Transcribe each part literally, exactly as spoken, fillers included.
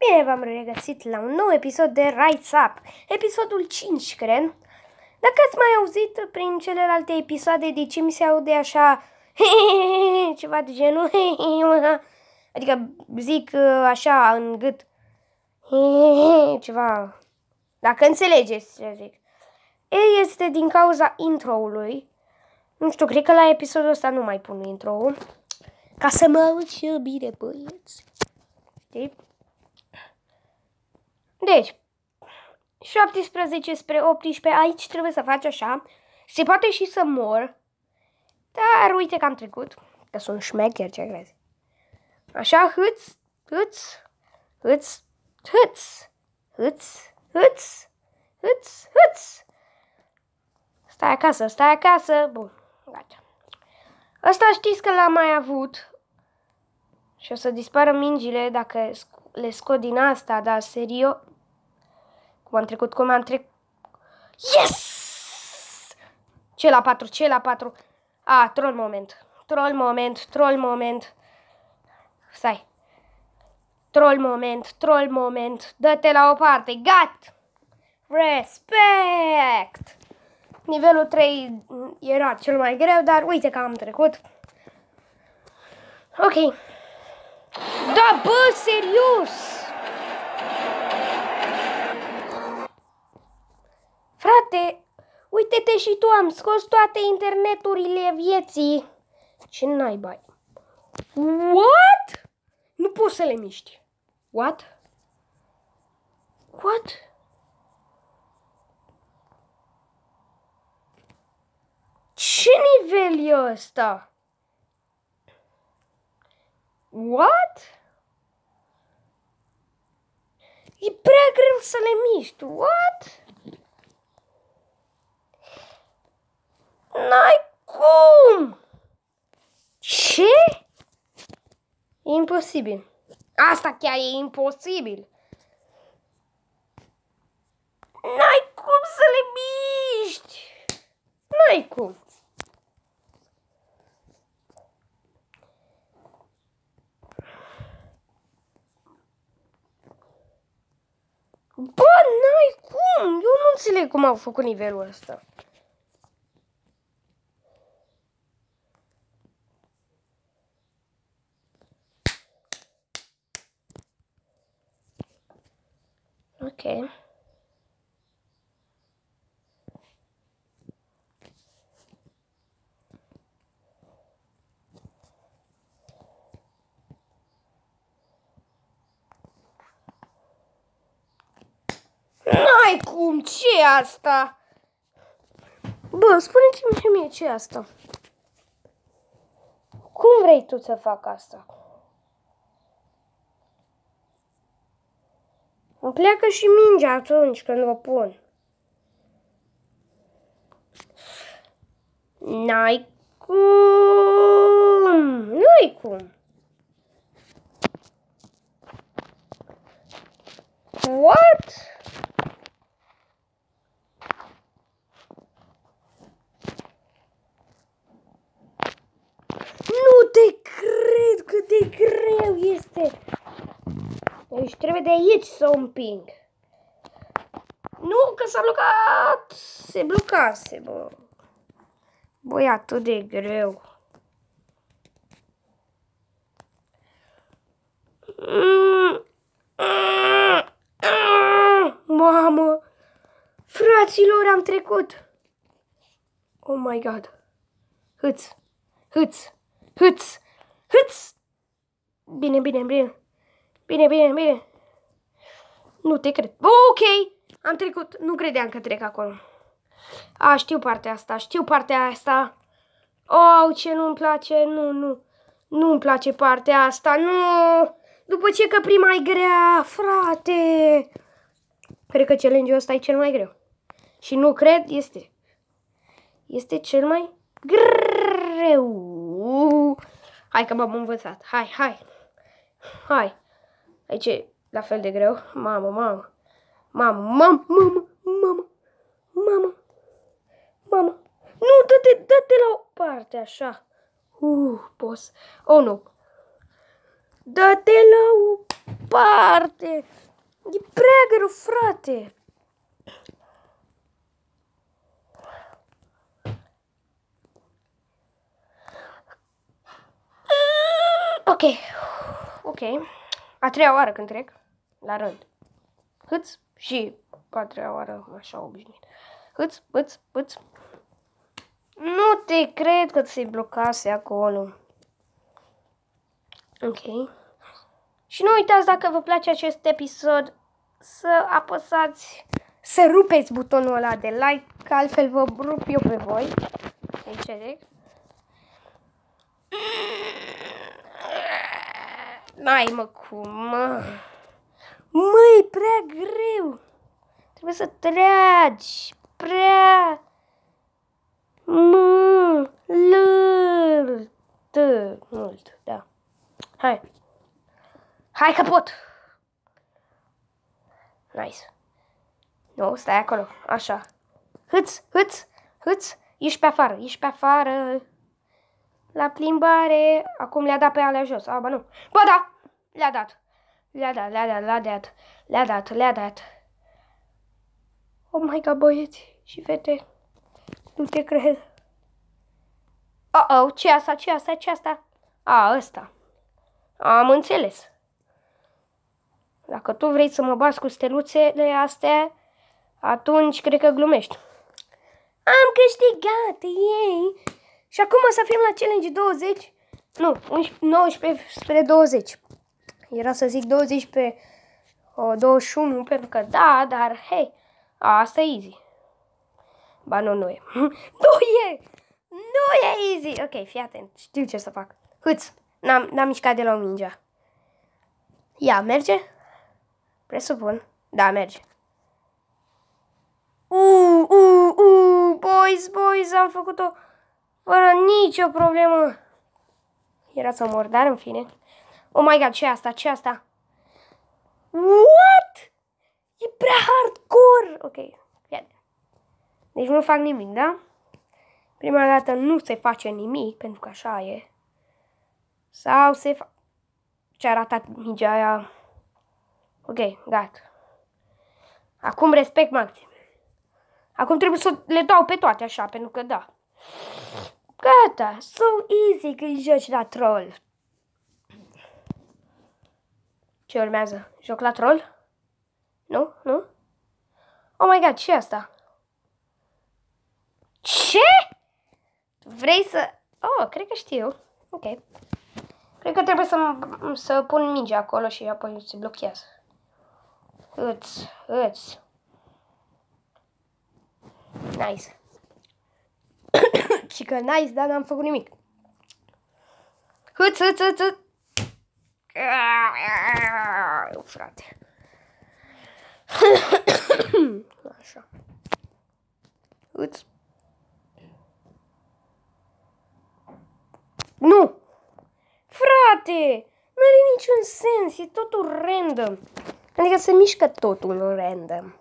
Bine v-am regăsit la un nou episod de Rise Up, episodul cinci, cred. Dacă ați mai auzit prin celelalte episoade de ce mi se aude așa, ceva de genul, adică zic așa în gât, ceva, dacă înțelegeți ce zic. Ei, este din cauza intro-ului. Nu știu, cred că la episodul ăsta nu mai pun intro-ul, ca să mă aud și eu bine, băieți. Știi? Deci, șaptesprezece spre optsprezece, aici trebuie să faci așa. Se poate și să mor, dar uite că am trecut, că sunt șmecher, ce crezi. Așa, hâț, hâț, hâț, hâț, hâț, hâț, hâț, hâț. Stai acasă, stai acasă. Bun, gata. Ăsta știți că l-am mai avut. Și o să dispară mingile dacă le scot din asta, dar serios. Cum am trecut, cum am trecut. Yes! Ce la patru, ce la patru. A, troll moment. Troll moment, troll moment. Stai. Troll moment, troll moment. Dă-te la o parte. Gat! Respect! Nivelul trei era cel mai greu, dar uite că am trecut. Ok. Da, bă, serios! Frate, uite-te și tu, am scos toate interneturile vieții. Ce naiba? What? Nu poți să le miști. What? What? Ce nivel e ăsta? What? E prea greu să le miști. What? N-ai cum! Ce? E imposibil. Asta chiar e imposibil. N-ai cum să le miști. N-ai cum. Bă, n-ai cum! Eu nu înțeleg cum au făcut nivelul ăsta. Ok. N-ai cum, ce e asta? Bă, spuneți-mi și mie ce e asta. Cum vrei tu să fac asta? Îmi pleacă și mingea atunci când o pun. N-ai cum, n-ai cum. What? Nu te cred cât de greu este. Deci trebuie de aici să o împing. Nu, că s-a blocat. Se blocase, bă. Bă, e atât de greu. Mamă. Fraților, am trecut. Oh my god. Hâț. Hâț. Hâț. Hâț. Bine, bine, bine. Bine, bine, bine. Nu te cred. Ok, am trecut. Nu credeam că trec acolo. A, știu partea asta, știu partea asta. Oh, ce nu-mi place, nu, nu. Nu-mi place partea asta, nu. După ce că prima e grea, frate. Cred că challenge-ul ăsta e cel mai greu. Și nu cred, este. Este cel mai greu. Hai că m-am învățat. Hai, hai. Hai. Aici e la fel de greu. Mamă, mamă. Mamă, mamă, mamă, mamă. Mamă. Mamă. Nu, dă-te, dă-te la o parte, așa. Uh, boss. Oh, nu. Dă-te la o parte! E prea greu, frate! Ok. Ok. A treia oară când trec. La rând. Hâț și a treia oară așa obișnuit. Hâț, hâț, hâț. Nu te cred că ți-ai blocase acolo. Ok. Și nu uitați, dacă vă place acest episod, să apăsați, să rupeți butonul ăla de like, că altfel vă rup eu pe voi. Înțeleg? N-ai mă cum, mă. Măi, e prea greu. Trebuie să tragi. Prea... Mă... Lăr... Tă... Mult, da. Hai. Hai că pot. Nice. Nu, stai acolo. Așa. Hâț, hâț, hâț. Ești pe afară, ești pe afară. La plimbare. Acum le-a dat pe alea jos. A, bă, nu. Bă, da. Le-a dat. Le-a dat, le-a dat, le-a dat. Le-a dat, le-a dat. Oh my god, băieți și fete. Nu te cred. Uh-oh, ce asta, ce asta, ce asta? A, ăsta. Am înțeles. Dacă tu vrei să mă bați cu steluțele astea, atunci cred că glumești. Am câștigat, ei! Și acum o să fim la challenge douăzeci. Nu, nouăsprezece spre douăzeci. Era să zic douăzeci pe o, douăzeci și unu, pentru că da, dar hei, asta e easy. Ba nu, nu e. Nu e! Nu e easy! Ok, fii atent, știu ce să fac. Hâț, n-am mișcat deloc mingea. Ia, merge? Presupun. Da, merge. Uuu, uuu, uuu, boys, boys, am făcut-o fără nicio problemă. Era să mor, dar în fine. Oh my god, ce asta, ce asta? What? E prea hardcore! Ok, iată. Deci nu fac nimic, da? Prima dată nu se face nimic, pentru că așa e. Sau se face... Ce-a ratat mingea aia? Ok, gata. Acum respect maxim. Acum trebuie să le dau pe toate așa, pentru că da. Gata, so easy când joci la troll. Ce urmează? Joc la troll? Nu? Nu? Oh my god, ce e asta? Ce? Vrei să... Oh, cred că știu. Ok. Cred că trebuie să, să pun mingea acolo și apoi se blochează. Îți, îți. Nice. Și că nice, dar n-am făcut nimic. Hâț, hâț, hâț, hâț. Frate. Așa. Hâț. Nu! Frate! Nu are niciun sens, e totul random. Adică se mișcă totul random.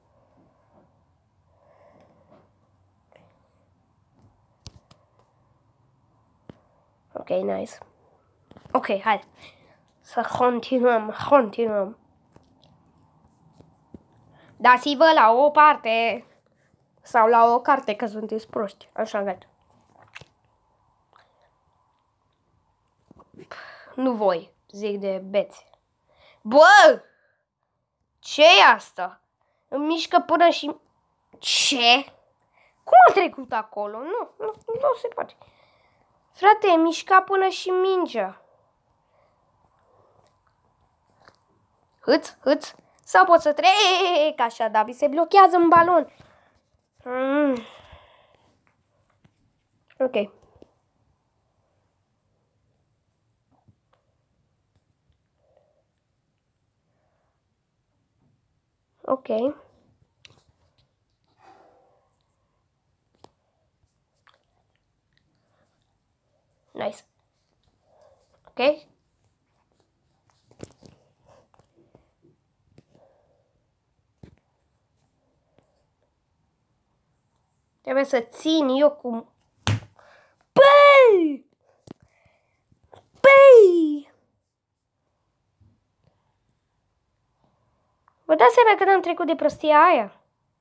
Ok, nice. Ok, hai. Să continuăm, continuăm. Dați-vă la o parte. Sau la o carte, că sunteți proști. Așa, gata. Nu voi, zic de beți. Bă! Ce-i asta? Îmi mișcă până și... Ce? Cum a trecut acolo? Nu, nu, nu se poate. Frate, mișca până și mingea. Hâț, hâț. Sau pot să trec așa, dar se blochează în balon. Mm. Ok. Ok. Nice. Ok. Trebuie să țin eu cu... Băi! Băi! Vă dați seama că n-am trecut de prostia aia?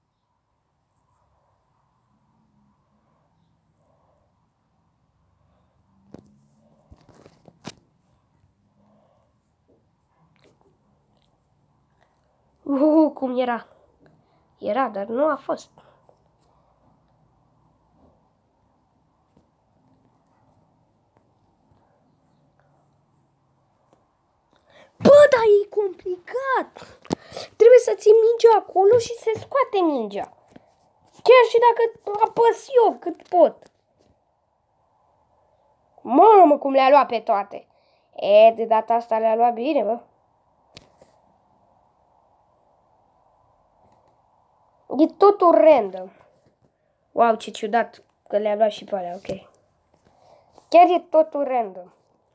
Uh, cum era? Era, dar nu a fost. Bă, dar e complicat. Trebuie să ții mingea acolo și se scoate mingea. Chiar și dacă apăs eu cât pot. Mamă, cum le-a luat pe toate. E, de data asta le-a luat bine, bă. E totul random. Wow, ce ciudat că le-a luat și pe alea, ok. Chiar e totul random.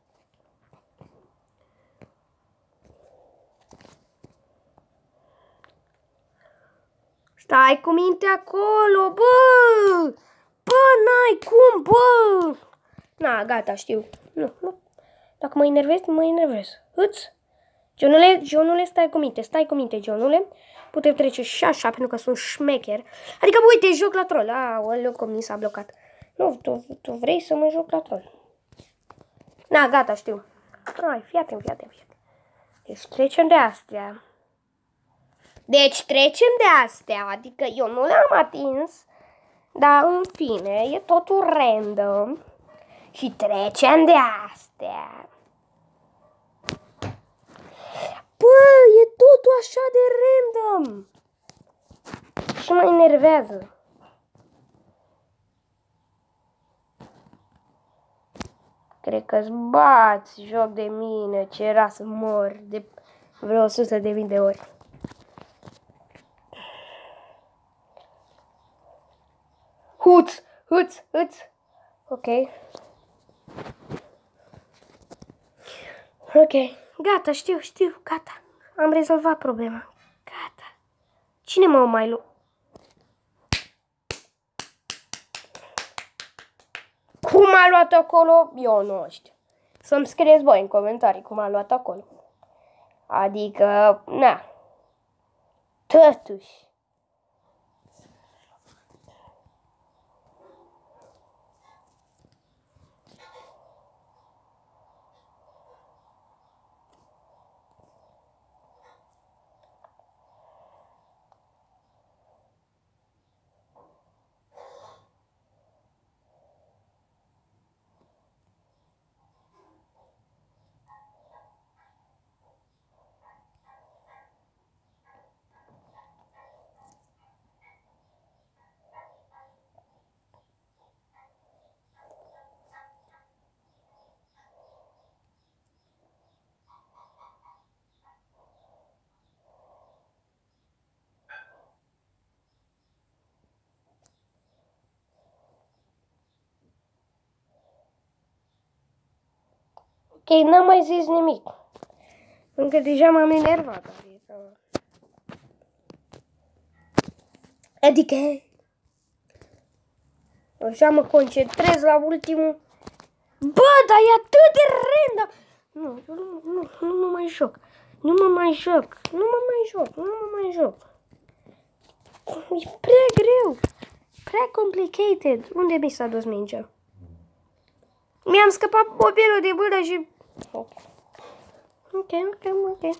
Stai cu minte acolo, bă! Bă, n-ai cum, bă! Na, gata, știu. Nu, nu. Dacă mă enervez, mă enervez. Îți? Johnule, Johnule, stai cu minte, stai cu minte, Johnule. Putem trece și așa, pentru că sunt șmecher. Adică, uite, joc la troll. Aoleu, cum mi s-a blocat. Nu, tu, tu vrei să mă joc la troll. Na, gata, știu. Hai, fii atent, fii atent, fii atent. Deci trecem de astea. Deci trecem de astea, adică eu nu le-am atins, dar în fine, e totul random. Și trecem de astea. Bă, e totul așa de random. Și mă enervează. Cred că-ți bați joc de mine, ce era să mor de vreo o sută de mii de ori. Huț, huț, huț. Ok. Ok. Gata, știu, știu, gata. Am rezolvat problema. Gata. Cine mă mai lu... Cum a luat acolo? Eu nu știu. Să-mi scrieți voi în comentarii cum a luat acolo. Adică, na. Totuși. Ok, n-am mai zis nimic. Încă deja m-am enervat. Adică... Așa mă concentrez la ultimul. Bă, dar e atât de random. Nu, nu, nu, nu mă mai joc. Nu mă mai joc. Nu mă mai joc. Nu mă mai joc. E prea greu. Prea complicated. Unde mi s-a dus mingea? Mi-am scăpat mobilul de mână și... Ok, ok, ok, ok.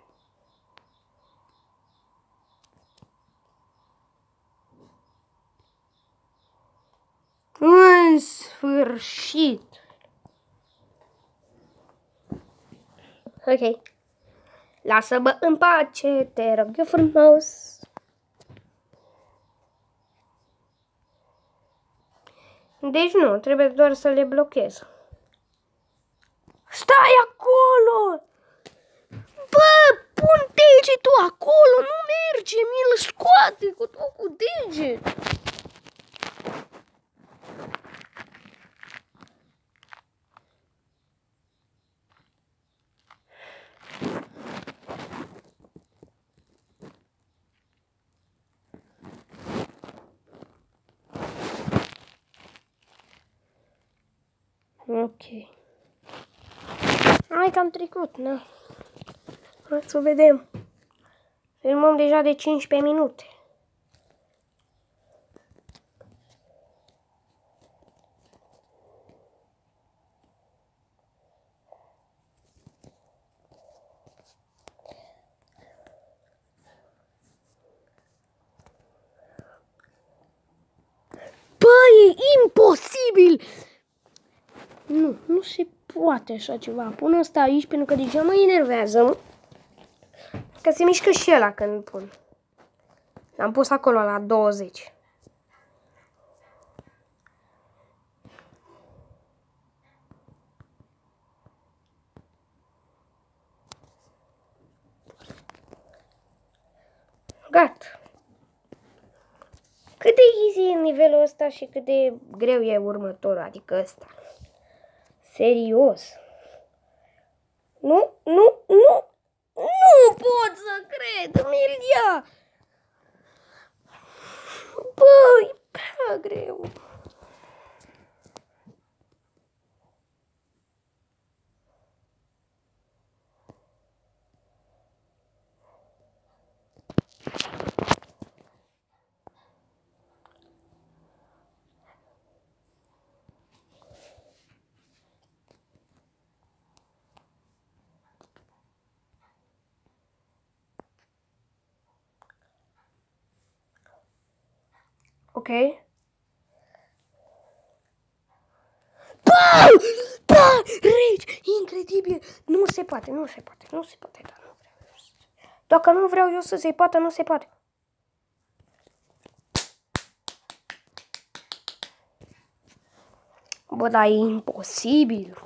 În sfârșit. Ok. Lasă-mă în pace, te rog eu frumos. Deci nu, trebuie doar să le blochez. Stai acolo! Bă, pun degetul acolo, nu merge, mi-l scoate cu tot cu deget. Ok. Hai că am trecut, na. Hai să vedem. Filmăm deja de cincisprezece minute. Băi, e imposibil! Nu, nu se poate așa ceva. Pun asta aici pentru că deja mă enervează. Că se mișcă și ăla când pun. L-am pus acolo la douăzeci. Gata. Cât de easy e nivelul ăsta și cât de greu e următorul, adică ăsta. Serios. Nu, nu, nu, nu pot să cred, Emilia! Băi, prea greu. Ok. Bă! Bă! Rage! Incredibil! Nu se poate, nu se poate, nu se poate, dar nu vreau. Dacă nu vreau eu să se poată, nu se poate. Bă, dar e imposibil.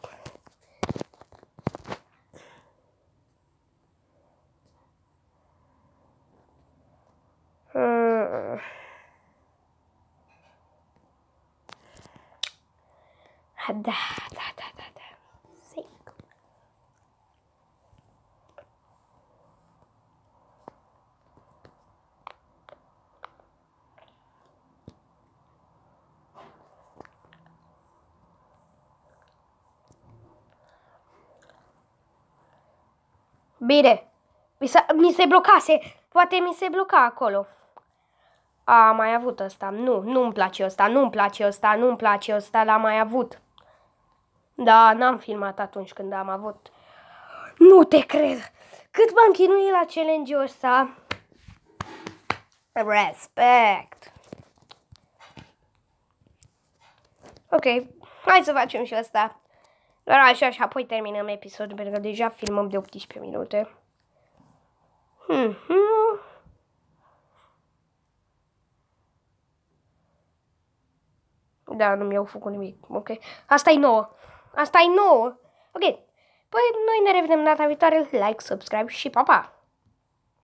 Hmm. Da, da, da, da, da. Sic. Bine. Mi, mi se blocase. Poate mi se bloca acolo. A, am mai avut ăsta. Nu, nu-mi place ăsta, nu-mi place ăsta, nu-mi place ăsta, l-am mai avut. Da, n-am filmat atunci când am avut. Nu te cred! Cât m-am chinuit la challenge-ul ăsta? Respect! Ok, hai să facem și ăsta. Doar așa și apoi terminăm episodul, pentru că deja filmăm de optsprezece minute. Hmm, hmm. Da, nu mi-au făcut nimic. Ok, asta e nouă. Asta e nouă. Ok, păi noi ne revedem data viitoare. Like, subscribe și pa, pa!